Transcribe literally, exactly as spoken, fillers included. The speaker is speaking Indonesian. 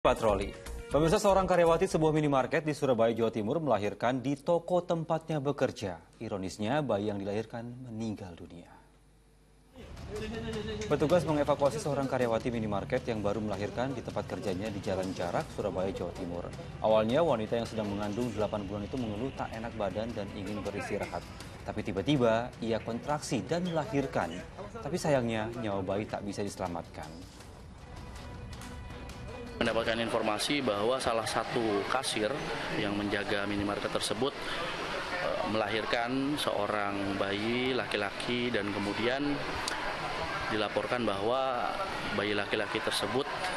Patroli. Pemirsa, seorang karyawati sebuah minimarket di Surabaya, Jawa Timur melahirkan di toko tempatnya bekerja. Ironisnya, bayi yang dilahirkan meninggal dunia. Petugas mengevakuasi seorang karyawati minimarket yang baru melahirkan di tempat kerjanya di Jalan Jarak, Surabaya, Jawa Timur. Awalnya, wanita yang sedang mengandung delapan bulan itu mengeluh tak enak badan dan ingin beristirahat. Tapi tiba-tiba, ia kontraksi dan melahirkan. Tapi sayangnya, nyawa bayi tak bisa diselamatkan. Mendapatkan informasi bahwa salah satu kasir yang menjaga minimarket tersebut e, melahirkan seorang bayi laki-laki dan kemudian dilaporkan bahwa bayi laki-laki tersebut